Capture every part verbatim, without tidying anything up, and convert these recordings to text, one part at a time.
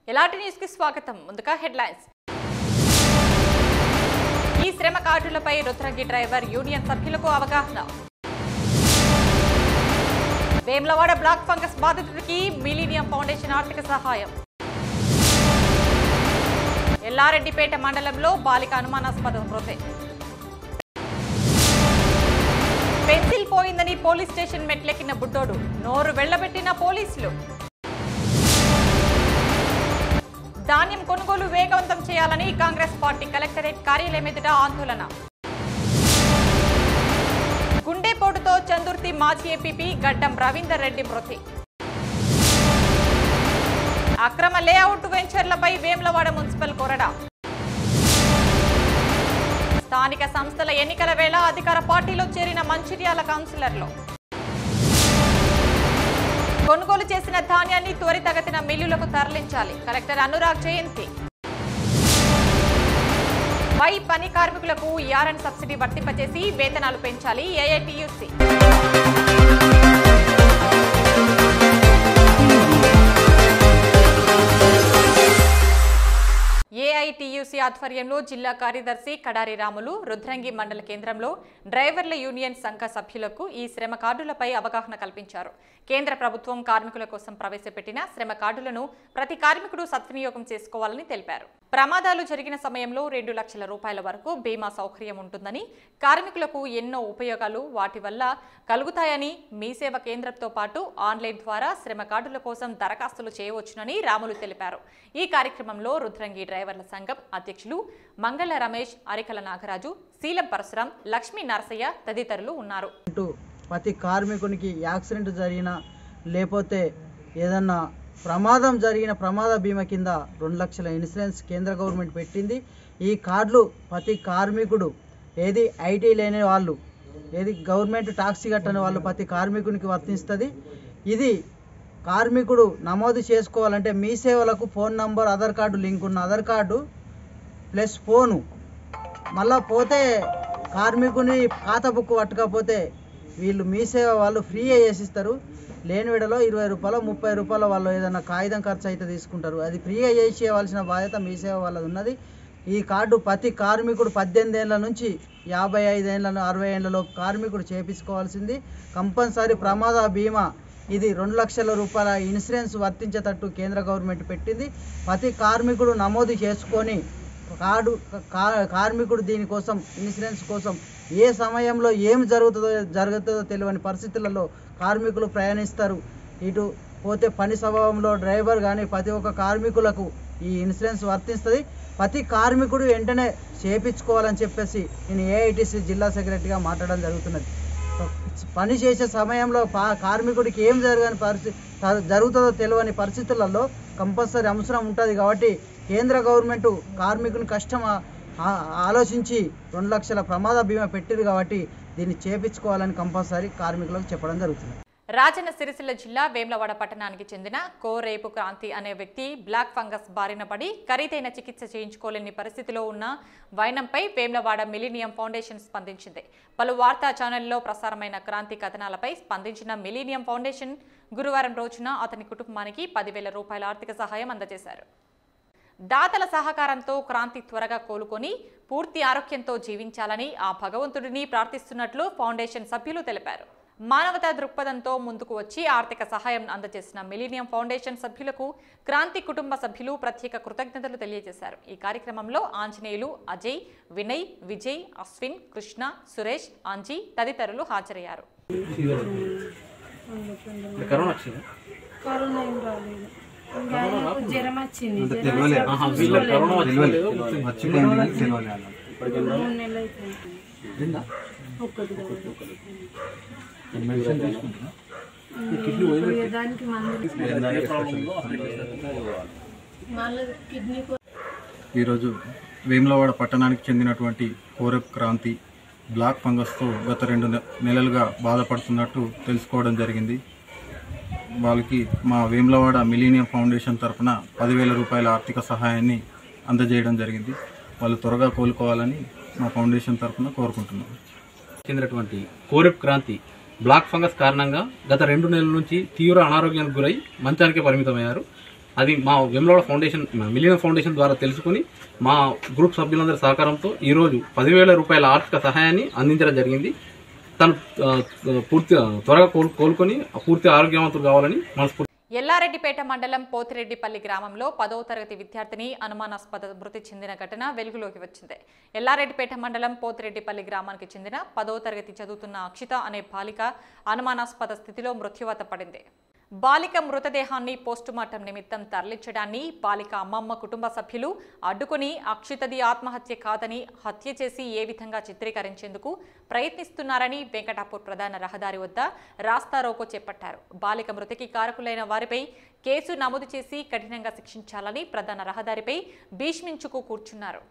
ఎలాంటి న్యూస్ కి స్వాగతం. ముందుగా హెడ్లైన్స్. ఈ శ్రమ కార్డులపై రుద్రంగి డ్రైవర్ యూనియన్ సభ్యులకు అవగాహన. వేములవాడ బ్లాక్ ఫంగస్ బాధితుడికి మిలీనియం ఫౌండేషన్ ఆర్థిక సహాయం. ఎల్లారెడ్డిపేట మండలంలో బాలిక అనుమానాస్పద మృతి. పెన్సిల్ పోయిందని పోలీస్ స్టేషన్ మెట్లెక్కిన బుడ్డోడు, నోరు వెళ్లబెట్టిన పోలీసులు. ధాన్యం కొనుగోలు వేగవంతం చేయాలని కాంగ్రెస్ పార్టీ కలెక్టరేట్ కార్యాలయం ఎదుట ఆందోళన. గుండెపోటుతో చందుర్తి మాజీ ఎంపీపీ గడ్డం రవీందర్ రెడ్డి మృతి. అక్రమ లేఅవుట్ వెంచర్లపై వేములవాడ మున్సిపల్ కొరడా. స్థానిక సంస్థల ఎన్నికల వేళ అధికార పార్టీలో చేరిన మంచిర్యాల కౌన్సిలర్లు. కొనుగోలు చేసిన ధాన్యాన్ని త్వరితగతిన మిల్లులకు తరలించాలి, కలెక్టర్ అనురాగ్ జయంతి. పై పని కార్మికులకు యారన్ సబ్సిడీ వర్తింపజేసి వేతనాలు పెంచాలి ఏఐటియుసి. ఏఐటియుసి ఆధ్వర్యంలో జిల్లా కార్యదర్శి కడారి రాములు రుద్రంగి మండల కేంద్రంలో డ్రైవర్ల యూనియన్ సంఘ సభ్యులకు ఈ శ్రమ కార్డులపై అవగాహన కల్పించారు. కేంద్ర ప్రభుత్వం కార్మికుల కోసం ప్రవేశపెట్టిన శ్రమ కార్డులను ప్రతి కార్మికుడు సద్వినియోగం చేసుకోవాలని తెలిపారు. ప్రమాదాలు జరిగిన సమయంలో రెండు లక్షల రూపాయల వరకు బీమా సౌకర్యం ఉంటుందని, కార్మికులకు ఎన్నో ఉపయోగాలు వాటి వల్ల కలుగుతాయని, మీ సేవ కేంద్రంతో పాటు ఆన్లైన్ ద్వారా శ్రమ కార్డుల కోసం దరఖాస్తులు చేయవచ్చునని రాములు తెలిపారు. ఈ కార్యక్రమంలో రుద్రంగి డ్రైవర్ల సంఘం అధ్యక్షులు మంగళ రమేష్, అరికల నాగరాజు, శీలం పరశురాం, లక్ష్మీ నరసయ్య తదితరులు ఉన్నారు. ప్రతి కార్మికునికి యాక్సిడెంట్ జరిగిన లేకపోతే ఏదన్నా ప్రమాదం జరిగిన ప్రమాద బీమా కింద రెండు లక్షల ఇన్సూరెన్స్ కేంద్ర గవర్నమెంట్ పెట్టింది. ఈ కార్డులు ప్రతి కార్మికుడు, ఏది ఐటీ లేని వాళ్ళు, ఏది గవర్నమెంట్ టాక్సీ కట్టని వాళ్ళు ప్రతి కార్మికునికి వర్తిస్తుంది. ఇది కార్మికుడు నమోదు చేసుకోవాలంటే మీ సేవలకు phone number, Aadhaar card link ఉన్న ఆధార్ కార్డు ప్లస్ ఫోను, మళ్ళా పోతే కార్మికుని ఖాతా బుక్ పట్టకపోతే వీళ్ళు మీ సేవ వాళ్ళు ఫ్రీ చేసిస్తారు. లేని విడలో ఇరవై రూపాయలు ముప్పై రూపాయల వాళ్ళు ఏదైనా కాగితం ఖర్చు అయితే తీసుకుంటారు. అది ఫ్రీగా చేసి ఇవ్వాల్సిన బాధ్యత మీ సేవ వాళ్ళది ఉన్నది. ఈ కార్డు ప్రతి కార్మికుడు పద్దెనిమిది ఏళ్ళ నుంచి యాభై ఐదు ఏళ్ళను అరవై ఏళ్ళలో కార్మికుడు చేపించుకోవాల్సింది. కంపల్సరీ ప్రమాద బీమా ఇది రెండు లక్షల రూపాయల ఇన్సూరెన్స్ వర్తించేటట్టు కేంద్ర గవర్నమెంట్ పెట్టింది. ప్రతి కార్మికుడు నమోదు చేసుకొని కార్డు కార్మికుడు దీనికోసం ఇన్సూరెన్స్ కోసం ఏ సమయంలో ఏం జరుగుతుందో జరుగుతుందో తెలియని పరిస్థితులలో కార్మికులు ప్రయాణిస్తారు. ఇటు పోతే పని స్వభావంలో డ్రైవర్ కానీ ప్రతి ఒక్క కార్మికులకు ఈ ఇన్సూరెన్స్ వర్తిస్తుంది. ప్రతి కార్మికుడు వెంటనే చేయించుకోవాలని చెప్పేసి నేను ఏఐటిసి జిల్లా సెక్రటరీగా మాట్లాడడం జరుగుతున్నది. పని చేసే సమయంలో కార్మికుడికి ఏం జరగని పరిస్థితి జరుగుతుందో తెలియని పరిస్థితులలో కంపల్సరీ అవసరం ఉంటుంది. కాబట్టి కేంద్ర గవర్నమెంట్ కార్మికుని కష్టం ఆలోచించి రెండు లక్షల ప్రమాద బీమా పెట్టింది. కాబట్టి దీన్ని చేపించుకోవాలని కంపల్సరీ కార్మికులకు చెప్పడం జరుగుతుంది. రాజన్న సిరిసిల్ల జిల్లా వేములవాడ పట్టణానికి చెందిన కోరేపు క్రాంతి అనే వ్యక్తి బ్లాక్ ఫంగస్ బారిన పడి ఖరీదైన చికిత్స చేయించుకోలేని పరిస్థితిలో ఉన్న వైనంపై వేములవాడ మిలీనియం ఫౌండేషన్ స్పందించింది. పలు వార్తా ఛానళ్లలో ప్రసారమైన క్రాంతి కథనాలపై స్పందించిన మిలీనియం ఫౌండేషన్ గురువారం రోజున అతని కుటుంబానికి పదివేల రూపాయల ఆర్థిక సహాయం అందజేశారు. దాతల సహకారంతో క్రాంతి త్వరగా కోలుకొని పూర్తి ఆరోగ్యంతో జీవించాలని ఆ భగవంతుడిని ప్రార్థిస్తున్నట్లు ఫౌండేషన్ సభ్యులు తెలిపారు. మానవతా దృక్పథంతో ముందుకు వచ్చి ఆర్థిక సహాయం అందజేసిన మిలీనియం ఫౌండేషన్ సభ్యులకు క్రాంతి కుటుంబ సభ్యులు ప్రత్యేక కృతజ్ఞతలు తెలియజేశారు. ఈ కార్యక్రమంలో ఆంజనేయులు, అజయ్, వినయ్, విజయ్, అశ్విన్, కృష్ణ, సురేష్, ఆంజీ తదితరులు హాజరయ్యారు. జ్వరం వచ్చింది. ఈరోజు వేములవాడ పట్టణానికి చెందినటువంటి కోరేపు క్రాంతి బ్లాక్ ఫంగస్తో గత రెండు నెలలుగా బాధపడుతున్నట్టు తెలుసుకోవడం జరిగింది. వాళ్ళకి మా వేములవాడ మిలీనియం ఫౌండేషన్ తరఫున పదివేల రూపాయల ఆర్థిక సహాయాన్ని అందజేయడం జరిగింది. వాళ్ళు త్వరగా కోలుకోవాలని మా ఫౌండేషన్ తరఫున కోరుకుంటున్నాం. చెందినటువంటి కోరేపు క్రాంతి బ్లాక్ ఫంగస్ కారణంగా గత రెండు నెలల నుంచి తీవ్ర అనారోగ్యానికి గురై మంచానికి పరిమితమయ్యారు. అది మా వేములవాడ ఫౌండేషన్ మిలియన్ ఫౌండేషన్ ద్వారా తెలుసుకుని మా గ్రూప్ సభ్యులందరి సహకారంతో ఈరోజు పదివేల రూపాయల ఆర్థిక సహాయాన్ని అందించడం జరిగింది. తను పూర్తి త్వరగా కోలుకొని పూర్తి ఆరోగ్యవంతులు కావాలని మనస్ఫూర్తి. ఎల్లారెడ్డిపేట మండలం పోతిరెడ్డిపల్లి గ్రామంలో పదవ తరగతి విద్యార్థిని అనుమానాస్పద మృతి చెందిన ఘటన వెలుగులోకి వచ్చింది. ఎల్లారెడ్డిపేట మండలం పోతిరెడ్డిపల్లి గ్రామానికి చెందిన పదవ తరగతి చదువుతున్న అక్షిత అనే బాలిక అనుమానాస్పద స్థితిలో మృత్యువాత పడింది. బాలిక మృతదేహాన్ని పోస్టుమార్టం నిమిత్తం తరలించడాన్ని బాలిక అమ్మమ్మ కుటుంబ సభ్యులు అడ్డుకుని అక్షితది ఆత్మహత్య కాదని హత్య చేసి ఏ విధంగా చిత్రీకరించేందుకు ప్రయత్నిస్తున్నారని వెంకటాపూర్ ప్రధాన రహదారి వద్ద రాస్తారోకో చేపట్టారు. బాలిక మృతికి కారకులైన వారిపై కేసు నమోదు చేసి కఠినంగా శిక్షించాలని ప్రధాన రహదారిపై భీష్మించుకు కూర్చున్నారు.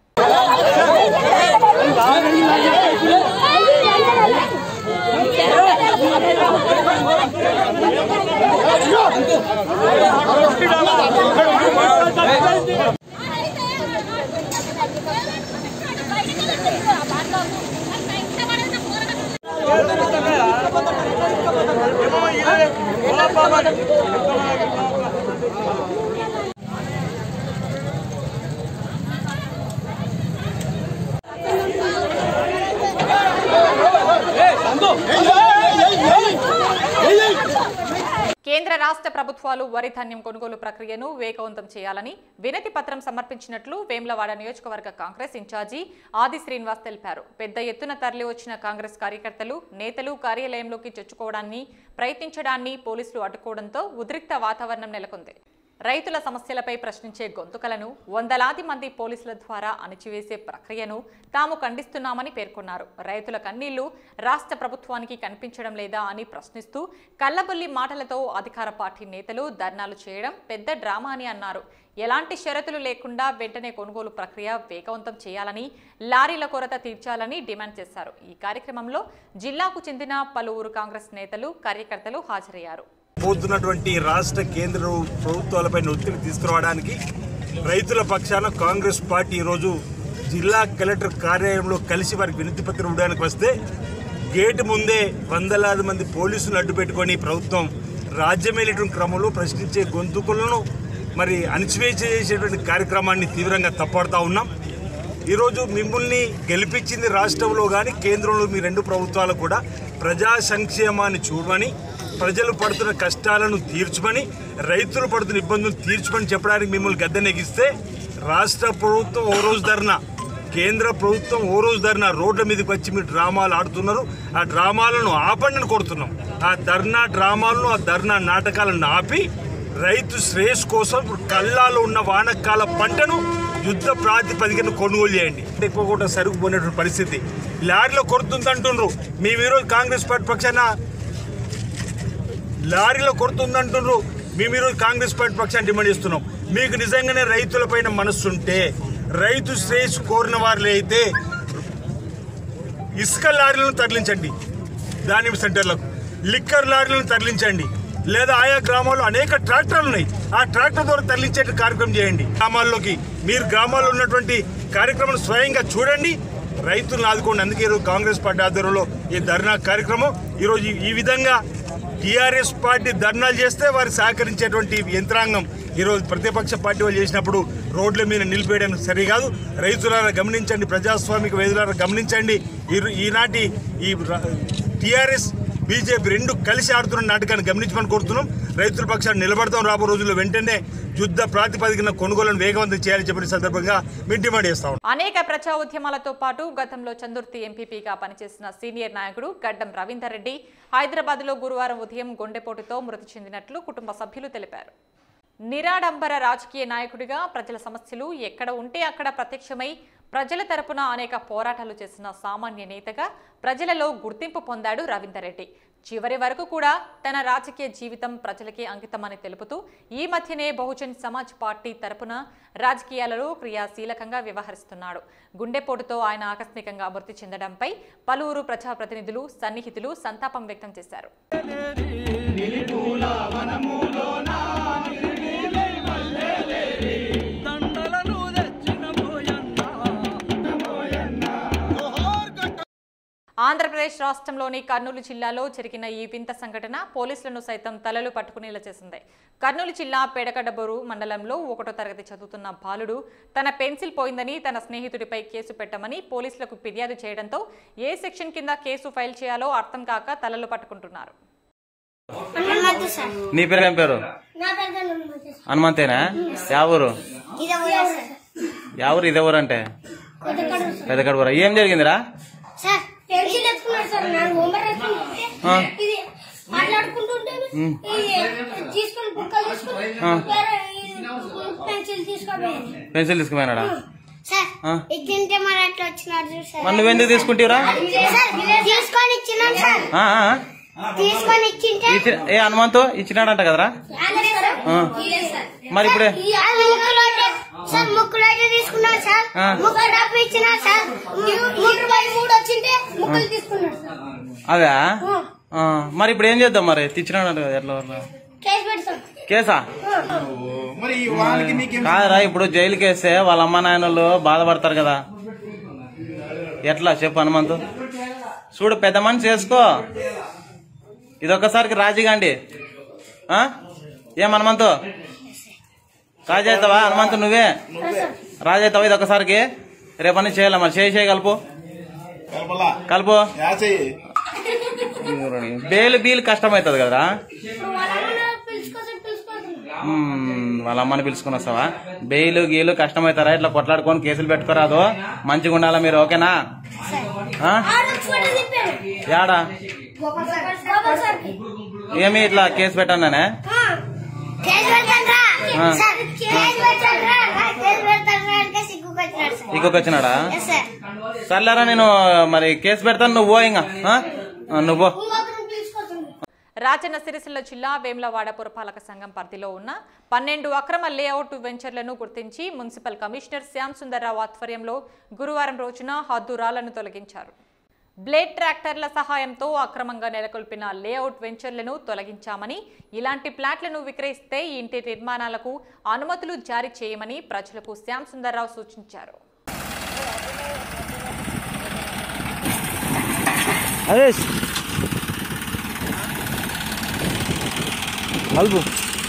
కేంద్ర రాష్ట్ర ప్రభుత్వాలు వరి ధాన్యం కొనుగోలు ప్రక్రియను వేగవంతం చేయాలని వినతి పత్రం సమర్పించినట్లు వేములవాడ నియోజకవర్గ కాంగ్రెస్ ఇన్ఛార్జి ఆది శ్రీనివాస్ తెలిపారు. పెద్ద ఎత్తున తరలి వచ్చిన కాంగ్రెస్ కార్యకర్తలు నేతలు కార్యాలయంలోకి చొచ్చుకోవడాన్ని ప్రయత్నించడాన్ని పోలీసులు అడ్డుకోవడంతో ఉద్రిక్త వాతావరణం నెలకొంది. రైతుల సమస్యలపై ప్రశ్నించే గొంతుకలను వందలాది మంది పోలీసుల ద్వారా అణిచివేసే ప్రక్రియను తాము ఖండిస్తున్నామని పేర్కొన్నారు. రైతుల కన్నీళ్లు రాష్ట్ర ప్రభుత్వానికి కనిపించడం లేదా అని ప్రశ్నిస్తూ కల్లబొల్లి మాటలతో అధికార పార్టీ నేతలు ధర్నాలు చేయడం పెద్ద డ్రామా అని అన్నారు. ఎలాంటి షరతులు లేకుండా వెంటనే కొనుగోలు ప్రక్రియ వేగవంతం చేయాలని, లారీల కొరత తీర్చాలని డిమాండ్ చేశారు. ఈ కార్యక్రమంలో జిల్లాకు చెందిన పలువురు కాంగ్రెస్ నేతలు కార్యకర్తలు హాజరయ్యారు. పోతున్నటువంటి రాష్ట్ర కేంద్ర ప్రభుత్వాలపై ఒత్తిడి తీసుకురావడానికి రైతుల పక్షాన కాంగ్రెస్ పార్టీ ఈరోజు జిల్లా కలెక్టర్ కార్యాలయంలో కలిసి వారికి వినతి పత్రం ఇవ్వడానికి వస్తే గేటు ముందే వందలాది మంది పోలీసులు అడ్డు పెట్టుకొని ప్రభుత్వం రాజ్యమేలేటువంటి క్రమంలో ప్రశ్నించే గొంతుకులను మరి అణిచివేసేటువంటి కార్యక్రమాన్ని తీవ్రంగా తప్పడుతూ ఉన్నాం. ఈరోజు మిమ్మల్ని గెలిపించింది రాష్ట్రంలో కానీ కేంద్రంలో మీ రెండు ప్రభుత్వాలు కూడా ప్రజా సంక్షేమాన్ని చూడమని, ప్రజలు పడుతున్న కష్టాలను తీర్చమని, రైతులు పడుతున్న ఇబ్బందులు తీర్చమని చెప్పడానికి మిమ్మల్ని గద్దెనెగిస్తే రాష్ట్ర ప్రభుత్వం ఓ రోజు ధర్నా, కేంద్ర ప్రభుత్వం ఓ రోజు ధర్నా రోడ్ల మీదకి వచ్చి మీరు డ్రామాలు ఆడుతున్నారు. ఆ డ్రామాలను ఆపండి కొడుతున్నాం. ఆ ధర్నా డ్రామాలను, ఆ ధర్నా నాటకాలను ఆపి రైతు శ్రేయస్ కోసం కల్లాలో ఉన్న వానకాల పంటను యుద్ధ ప్రాతిపదికన కొనుగోలు చేయండి. ఎక్కువ కూడా సరుకు పోయినటువంటి పరిస్థితి, లారీలో కొడుతుందంటుండ్రు. మేము ఈరోజు కాంగ్రెస్ పార్టీ పక్షాన లారీలో కొడుతుందంటుండ్రు. మేము ఈరోజు కాంగ్రెస్ పార్టీ పక్షాన్ని డిమాండ్ చేస్తున్నాం. మీకు నిజంగానే రైతులపైన మనస్సుంటే, రైతు శ్రేయస్ కోరిన వారిలో అయితే ఇసుక లారీలను తరలించండి, ధాన్యం సెంటర్లకు లిక్కర్ లారీలను తరలించండి, లేదా ఆయా గ్రామాల్లో అనేక ట్రాక్టర్లు ఉన్నాయి, ఆ ట్రాక్టర్ ద్వారా తరలించే కార్యక్రమం చేయండి. గ్రామాల్లోకి మీరు గ్రామాల్లో ఉన్నటువంటి కార్యక్రమాలు స్వయంగా చూడండి, రైతులను ఆదుకోండి. అందుకే ఈరోజు కాంగ్రెస్ పార్టీ ఆధ్వర్యంలో ఈ ధర్నా కార్యక్రమం. ఈరోజు ఈ విధంగా టీఆర్ఎస్ పార్టీ ధర్నాలు చేస్తే వారికి సహకరించేటువంటి యంత్రాంగం ఈరోజు ప్రతిపక్ష పార్టీ వాళ్ళు చేసినప్పుడు రోడ్ల మీద నిలిపేయడం సరికాదు. రైతులారా గమనించండి, ప్రజాస్వామిక వేదికలారా గమనించండి. ఈనాటి ఈ టీఆర్ఎస్ బీజేపీ రెండు కలిసి ఆడుతున్న నాటకాన్ని గమనించమని కోరుతున్నాం. రైతుల పక్షాన్ని నిలబడతాం. రాబో రోజుల్లో వెంటనే యుద్ధ ప్రాతిపదికన కొనుగోలను వేగవంతం చేయాలని చెప్పిన సందర్భంగా మేము డిమాండ్ చేస్తాం. అనేక ప్రజా ఉద్యమాలతో పాటు గతంలో చందుర్తి ఎంపీపీగా పనిచేసిన సీనియర్ నాయకుడు గడ్డం రవీందర్ రెడ్డి హైదరాబాద్ లో గురువారం ఉదయం గుండెపోటుతో మృతి చెందినట్లు కుటుంబ సభ్యులు తెలిపారు. నిరాడంబర రాజకీయ నాయకుడిగా ప్రజల సమస్యలు ఎక్కడ ఉంటే అక్కడ ప్రత్యక్షమై ప్రజల తరపున అనేక పోరాటాలు చేసిన సామాన్య నేతగా ప్రజలలో గుర్తింపు పొందాడు రవీందర్ రెడ్డి. చివరి వరకు కూడా తన రాజకీయ జీవితం ప్రజలకే అంకితమని తెలుపుతూ ఈ మధ్యనే బహుజన్ సమాజ్ పార్టీ తరపున రాజకీయాలలో క్రియాశీలకంగా వ్యవహరిస్తున్నాడు. గుండెపోటుతో ఆయన ఆకస్మికంగా మృతి చెందడంపై పలువురు ప్రజాప్రతినిధులు, సన్నిహితులు సంతాపం వ్యక్తం చేశారు. ఆంధ్రప్రదేశ్ రాష్ట్రంలోని కర్నూలు జిల్లాలో జరిగిన ఈ వింత సంఘటన పోలీసులను సైతం తలలు పట్టుకునేలా చేసింది. కర్నూలు జిల్లా పేడకడబూరు మండలంలో ఒకటో తరగతి చదువుతున్న బాలుడు తన పెన్సిల్ పోయిందని తన స్నేహితుడిపై కేసు పెట్టమని పోలీసులకు ఫిర్యాదు చేయడంతో ఏ సెక్షన్ కింద కేసు ఫైల్ చేయాలో అర్థం కాక తలలు పట్టుకుంటున్నారు. నీ పేరు ఏం పేరు? హనుమంతేనా? యావూరు యావూరు ఇదెవరు అంటే పెద్దకడబూరా. ఏం జరిగిందిరా? పెన్సిల్ తీసుకుపోయినాడా? మరి నువ్వెందుకు తీసుకుంటావురా? ఏ హనుమంతు ఇచ్చినాడంట కదరా? మరి ఇప్పుడే అదే మరి ఇప్పుడు ఏం చేద్దాం? మరి తెచ్చినాడంట కదా, ఎట్లా కేసా? కాదరా, ఇప్పుడు జైలుకి వేస్తే వాళ్ళ అమ్మ నాయనలు బాధపడతారు కదా, ఎట్లా చెప్పు హనుమంతు? చూడు, పెద్ద మనిషి చేసుకో, ఇదొక్కసారికి రాజీగాండి. ఏం హనుమంతు, రాజీ అవుతావా? హనుమంతు నువ్వే రాజీ అవుతావా ఇదొక్కసారికి? రేపని చేయాలి, మరి చేయి చేయి కలుపు కలుపు. బేలు బీలు కష్టమవుతుంది కదరా? వాళ్ళ అమ్మని పిలుచుకుని వస్తావా? బెయిలు గీలు కష్టమవుతారా? ఇట్లా కొట్లాడుకొని కేసులు పెట్టుకోరాదు, మంచిగా ఉండాలా మీరు, ఓకేనా? యాడా ఏమి ఇట్లా కేసు పెట్టానే? ఇంకొకొచ్చినాడా? సర్లేరా, నేను మరి కేసు పెడతాను, నువ్వు పో. ఇంకా నువ్వు రాజన్న సిరిసిల్ల జిల్లా వేములవాడ పురపాలక సంఘం పరిధిలో ఉన్న పన్నెండు అక్రమ లేఅవుట్ వెంచర్లను గుర్తించి మున్సిపల్ కమిషనర్ శ్యామ్ సుందర్రావు ఆధ్వర్యంలో గురువారం రోజున హద్దురాలను తొలగించారు. బ్లేడ్ ట్రాక్టర్ల సహాయంతో అక్రమంగా నెలకొల్పిన లేఅవుట్ వెంచర్లను తొలగించామని, ఇలాంటి ప్లాట్లను విక్రయిస్తే ఇంటి నిర్మాణాలకు అనుమతులు జారీ చేయమని ప్రజలకు శ్యామ్ సుందర్రావు సూచించారు. అల్బు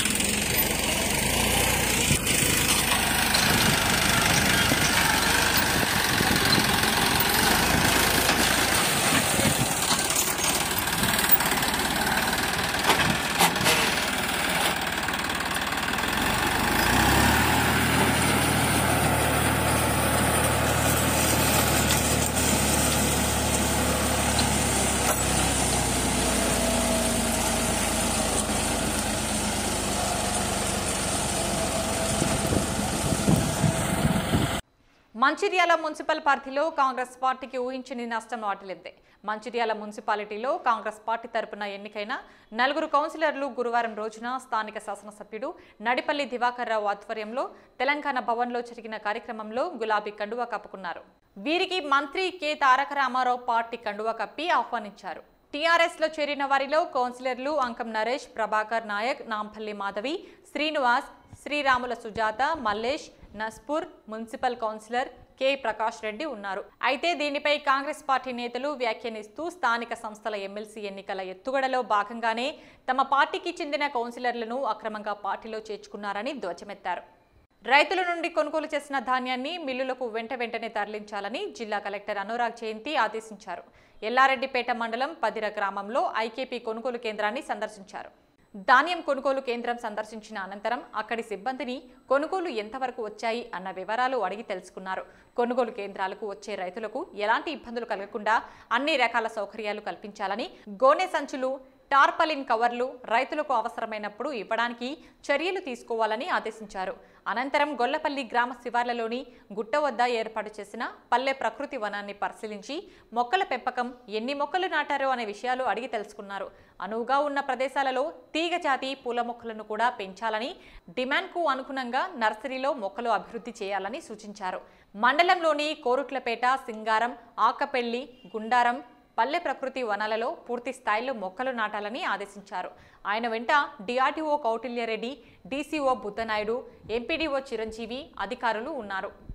మంచిర్యాల మున్సిపల్ పరిధిలో కాంగ్రెస్ పార్టీకి ఊహించని నష్టం వాటిల్లింది. మంచిర్యాల మున్సిపాలిటీలో కాంగ్రెస్ పార్టీ తరపున ఎన్నికైన నలుగురు కౌన్సిలర్లు గురువారం రోజున స్థానిక శాసనసభ్యుడు నడిపల్లి దివాకర్ రావు ఆధ్వర్యంలో తెలంగాణ భవన్లో జరిగిన కార్యక్రమంలో గులాబీ కండువా కప్పుకున్నారు. వీరికి మంత్రి కె తారక రామారావు పార్టీ కండువా కప్పి ఆహ్వానించారు. టీఆర్ఎస్ లో చేరిన వారిలో కౌన్సిలర్లు అంకం Naresh, Prabhakar Naik, Nampally Madhavi, Srinivas, Sriramula Sujatha, Mallesh, Naspur, municipal councillor K Prakash Reddy ఉన్నారు. అయితే దీనిపై కాంగ్రెస్ పార్టీ నేతలు వ్యాఖ్యానిస్తూ స్థానిక సంస్థల ఎమ్మెల్సీ ఎన్నికల ఎత్తుగడలో భాగంగానే తమ పార్టీకి చెందిన కౌన్సిలర్లను అక్రమంగా పార్టీలో చేర్చుకున్నారని ధ్వజమెత్తారు. రైతుల నుండి కొనుగోలు చేసిన ధాన్యాన్ని మిల్లులకు వెంట వెంటనే తరలించాలని జిల్లా కలెక్టర్ అనురాగ్ జయంతి ఆదేశించారు. ఎల్లారెడ్డిపేట మండలం పదిర గ్రామంలో ఐకేపీ కొనుగోలు కేంద్రాన్ని సందర్శించారు. ధాన్యం కొనుగోలు కేంద్రం సందర్శించిన అనంతరం అక్కడి సిబ్బందిని కొనుగోలు ఎంతవరకు వచ్చాయి అన్న వివరాలు అడిగి తెలుసుకున్నారు. కొనుగోలు కేంద్రాలకు వచ్చే రైతులకు ఎలాంటి ఇబ్బందులు కలగకుండా అన్ని రకాల సౌకర్యాలు కల్పించాలని, గోనె సంచులు, టార్పలిన్ కవర్లు రైతులకు అవసరమైనప్పుడు ఇవ్వడానికి చర్యలు తీసుకోవాలని ఆదేశించారు. అనంతరం గొల్లపల్లి గ్రామ శివార్లలోని గుట్ట వద్ద ఏర్పాటు చేసిన పల్లె ప్రకృతి వనాన్ని పరిశీలించి మొక్కల పెంపకం, ఎన్ని మొక్కలు నాటారో అనే విషయాలు అడిగి తెలుసుకున్నారు. అనువుగా ఉన్న ప్రదేశాలలో తీగ జాతి పూల మొక్కలను కూడా పెంచాలని, డిమాండ్కు అనుగుణంగా నర్సరీలో మొక్కలు అభివృద్ధి చేయాలని సూచించారు. మండలంలోని కోరుట్లపేట, సింగారం, ఆకపెల్లి, గుండారం పల్లె ప్రకృతి వనాలలో పూర్తి స్థాయిలో మొక్కలు నాటాలని ఆదేశించారు. ఆయన వెంట DRDO Kautilyareddy, DCO Buddhanaidu, MPDO Chiranjeevi, అధికారులు ఉన్నారు.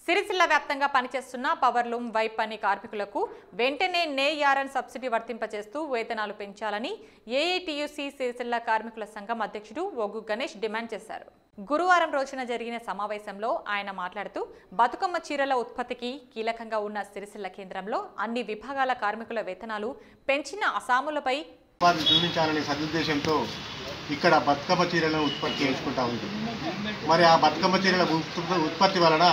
సిరిసిల్ల వ్యాప్తంగా పనిచేస్తున్న పవర్లూమ్ వైప్ పని కార్మికులకు వెంటనే నేఆర్ఎన్ సబ్సిడీ వర్తింపజేస్తూ వేతనాలు పెంచాలని ఏఐటియుసి సిరిసిల్ల కార్మికుల సంఘం అధ్యక్షుడు ఒగ్గు గణేష్ డిమాండ్ చేశారు. గురువారం రోజున జరిగిన సమావేశంలో ఆయన మాట్లాడుతూ బతుకమ్మ చీరల ఉత్పత్తికి కీలకంగా ఉన్న సిరిసిల్ల కేంద్రంలో అన్ని విభాగాల కార్మికుల వేతనాలు పెంచిన అసాములపై ఉపాధి చూపించాలనే సదుద్దేశంతో ఇక్కడ బతుకమ్మ చీరలను ఉత్పత్తి చేసుకుంటా ఉంది. మరి ఆ బతుకమ్మ చీరల ఉత్పత్తి వలన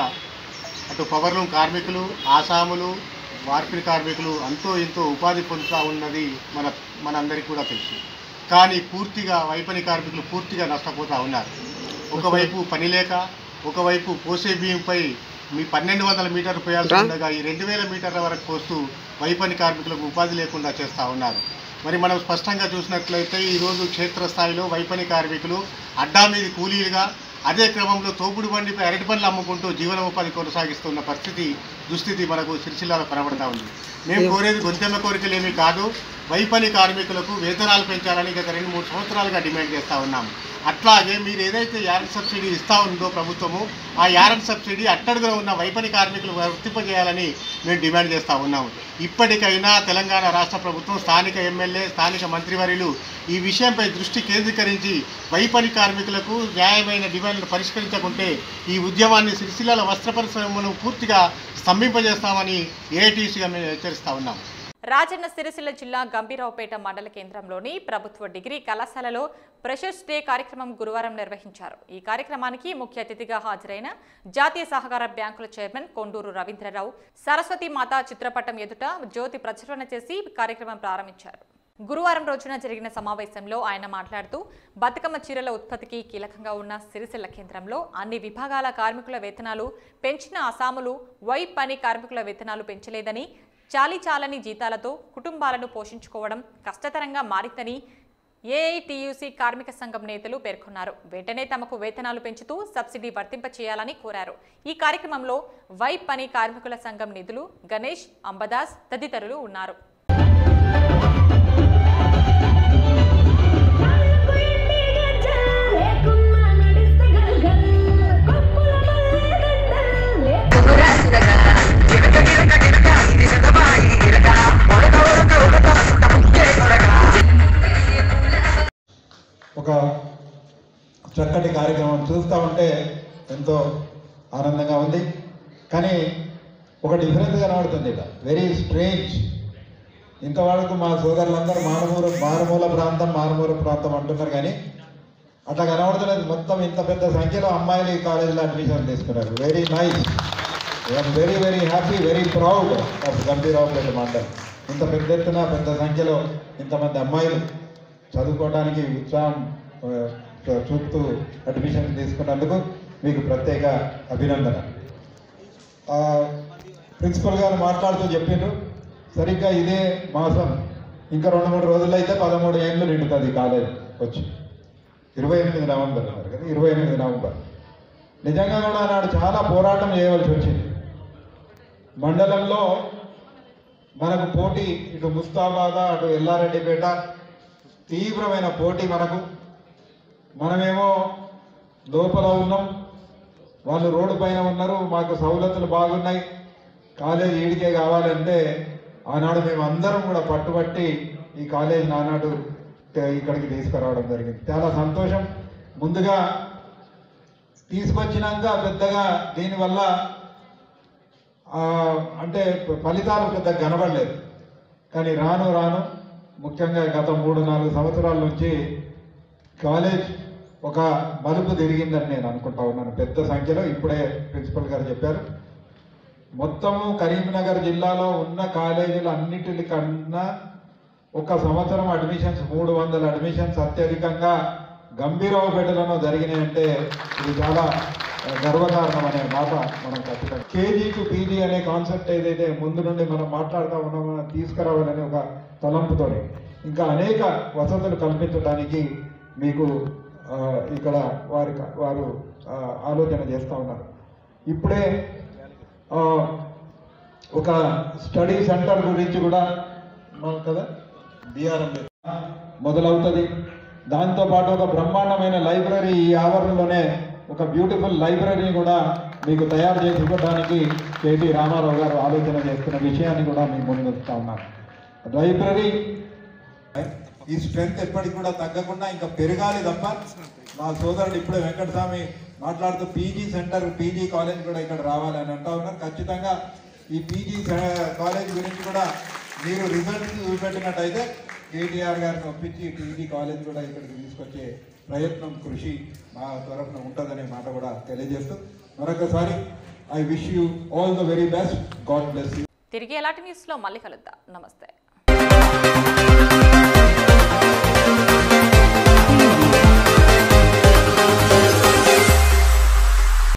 అటు పవర్లూమ్ కార్మికులు, ఆసాములు, మార్పిడి కార్మికులు అంతో ఎంతో ఉపాధి పొందుతూ ఉన్నది మన మనందరికీ కూడా తెలుసు. కానీ పూర్తిగా వైపని కార్మికులు పూర్తిగా నష్టపోతూ ఉన్నారు. ఒకవైపు పని లేక, ఒకవైపు పోసే బియ్యంపై మీ పన్నెండు వందల మీటర్లు పోయాల్సి ఉండగా ఈ రెండు వేల మీటర్ల వరకు పోస్తూ వైపని కార్మికులకు ఉపాధి లేకుండా చేస్తూ ఉన్నారు. మరి మనం స్పష్టంగా చూసినట్లయితే ఈరోజు క్షేత్రస్థాయిలో వైపని కార్మికులు అడ్డా మీద కూలీలుగా, అదే క్రమంలో తోపుడు బండిపై అరటి పనులు అమ్ముకుంటూ జీవనోపాధి కొనసాగిస్తున్న పరిస్థితి దుస్థితి మనకు సిరిసిల్లాలో కనబడతా ఉంది. మేము కోరేది గొంతెమ్మ కోరికలేమీ కాదు, వైపని కార్మికులకు వేతనాలు పెంచాలని గత రెండు మూడు సంవత్సరాలుగా డిమాండ్ చేస్తూ ఉన్నాము. అట్లాగే మీరు ఏదైతే యారన్ సబ్సిడీ ఇస్తూ ఉందో ప్రభుత్వము, ఆ యారన్ సబ్సిడీ అట్టడుగున ఉన్న వైపని కార్మికులు వర్తింపజేయాలని మేము డిమాండ్ చేస్తూ ఉన్నాము. ఇప్పటికైనా తెలంగాణ రాష్ట్ర ప్రభుత్వం, స్థానిక ఎమ్మెల్యే, స్థానిక మంత్రివర్యులు ఈ విషయంపై దృష్టి కేంద్రీకరించి వైపని కార్మికులకు న్యాయమైన డిమాండ్లను పరిష్కరించకుంటే ఈ ఉద్యమాన్ని సిరిసిల్లాల వస్త్ర పరిశ్రమను పూర్తిగా స్తంభింపజేస్తామని ఏఐటీసీగా మేము హెచ్చరిస్తూ ఉన్నాం. రాజన్న సిరిసిల్ల జిల్లా గంభీరావుపేట మండల కేంద్రంలోని ప్రభుత్వ డిగ్రీ కళాశాలలో ఫ్రెషర్స్ డే కార్యక్రమం గురువారం నిర్వహించారు. ఈ కార్యక్రమానికి ముఖ్య అతిథిగా హాజరైన జాతీయ సహకార బ్యాంకుల చైర్మన్ కొండూరు రవీంద్రరావు సరస్వతి మాత చిత్రపటం ఎదుట జ్యోతి ప్రజ్వలన చేసి కార్యక్రమం ప్రారంభించారు. గురువారం రోజున జరిగిన సమావేశంలో ఆయన మాట్లాడుతూ బతుకమ్మ చీరల ఉత్పత్తికి కీలకంగా ఉన్న సిరిసిల్ల కేంద్రంలో అన్ని విభాగాల కార్మికుల వేతనాలు పెంచిన అసాములు వైప్ పని కార్మికుల వేతనాలు పెంచలేదని, చాలీ చాలని జీతాలతో కుటుంబాలను పోషించుకోవడం కష్టతరంగా మారిందని ఏఐటియుసి కార్మిక సంఘం నేతలు పేర్కొన్నారు. వెంటనే తమకు వేతనాలు పెంచుతూ సబ్సిడీ వర్తింప చేయాలని కోరారు. ఈ కార్యక్రమంలో వైప్ పని కార్మికుల సంఘం నిధులు గణేష్, అంబదాస్ తదితరులు ఉన్నారు. ఒక చక్కటి కార్యక్రమం చూస్తూ ఉంటే ఎంతో ఆనందంగా ఉంది. కానీ ఒక డిఫరెన్స్ కనబడుతుంది. ఇక్కడ వెరీ స్ట్రేంజ్. ఇంతవరకు మా సోదరులందరూ మారుమూల మారుమూల ప్రాంతం మారుమూల ప్రాంతం అంటున్నారు, కానీ అట్లా కనబడుతున్నది. మొత్తం ఇంత పెద్ద సంఖ్యలో అమ్మాయిలు ఈ కాలేజీలో అడ్మిషన్ తీసుకున్నారు. Very nice. I'm very very happy, very proud of Gambhiraopet మండలం. ఇంత పెద్ద ఎత్తున పెద్ద సంఖ్యలో ఇంతమంది అమ్మాయిలు చదువుకోవడానికి ఉత్సాహం చూపుతూ అడ్మిషన్ తీసుకున్నందుకు మీకు ప్రత్యేక అభినందన. ప్రిన్సిపల్ గారు మాట్లాడుతూ చెప్పిండ్రు, సరిగ్గా ఇదే మాసం ఇంకా రెండు మూడు రోజుల్లో అయితే పదమూడు ఏళ్ళు నిండుతుంది కాలేజ్ వచ్చి. ఇరవై ఎనిమిది నవంబర్ అన్నారు కదా, ఇరవై ఎనిమిది నవంబర్. నిజంగా కూడా నాడు చాలా పోరాటం చేయవలసి వచ్చింది. మండలంలో మనకు పోటీ, ఇటు ముస్తాబాద, అటు ఎల్లారెడ్డిపేట, తీవ్రమైన పోటీ మనకు. మనమేమో లోపల ఉన్నాం, వాళ్ళు రోడ్డు పైన ఉన్నారు, మాకు సౌలతులు బాగున్నాయి, కాలేజ్ ఈడికే కావాలంటే ఆనాడు మేము అందరం కూడా పట్టుబట్టి ఈ కాలేజ్ నానాడు ఇక్కడికి తీసుకురావడం జరిగింది. చాలా సంతోషం. ముందుగా తీసుకొచ్చినాక పెద్దగా దీనివల్ల అంటే ఫలితాలు పెద్దగా కనబడలేదు. కానీ రాను రాను ముఖ్యంగా గత మూడు నాలుగు సంవత్సరాల నుంచి కాలేజ్ ఒక మలుపు తిరిగిందని నేను అనుకుంటా ఉన్నాను. పెద్ద సంఖ్యలో ఇప్పుడే ప్రిన్సిపల్ గారు చెప్పారు, మొత్తము కరీంనగర్ జిల్లాలో ఉన్న కాలేజీలు అన్నిటికన్నా ఒక సంవత్సరం అడ్మిషన్స్ మూడు వందల అడ్మిషన్స్ అత్యధికంగా గంభీరావుపేటలో జరిగినాయంటే ఇది చాలా గర్వకారణం అనే మాట మనం ఖచ్చితంగా. కేజీ టు పీజీ అనే కాన్సెప్ట్ ఏదైతే ముందు నుండి మనం మాట్లాడుతూ ఉన్నామో తీసుకురావాలని ఒక తలంపుతో ఇంకా అనేక వసతులు కల్పించడానికి మీకు ఇక్కడ వారి వారు ఆలోచన చేస్తూ ఉన్నారు. ఇప్పుడే ఒక స్టడీ సెంటర్ గురించి కూడా కదా బీఆర్ఎం మొదలవుతుంది. దాంతోపాటు ఒక బ్రహ్మాండమైన లైబ్రరీ ఈ ఆవరణలోనే ఒక బ్యూటిఫుల్ లైబ్రరీని కూడా మీకు తయారు చేసి ఇవ్వడానికి కేటీ రామారావు గారు ఆలోచన చేస్తున్న విషయాన్ని కూడా మీకు ముందుంచుతా ఉన్నారు. లైబ్రరీ ఈ స్ట్రెంత్ ఎప్పటికి కూడా తగ్గకుండా ఇంకా పెరగాలి తప్ప, మా సోదరుడు ఇప్పుడే వెంకటస్వామి మాట్లాడుతూ పీజీ సెంటర్ పీజీ కాలేజ్ కూడా ఇక్కడ రావాలని అంటా ఉన్నారు. ఖచ్చితంగా ఈ పీజీ కాలేజ్ గురించి కూడా మీరు రిజల్ట్స్ చూపెట్టినట్టయితే కేటీఆర్ గారిని ఒప్పించి పీజీ కాలేజ్ కూడా ఇక్కడికి తీసుకొచ్చే ప్రయత్నం కృషి మా తరఫున ఉంటుందనే మాట కూడా తెలియజేస్తూ మరొకసారి I wish you all the very best. God bless you. తిరిగి ఎలాంటి న్యూస్లో మళ్ళీ కలుద్దాం. నమస్తే.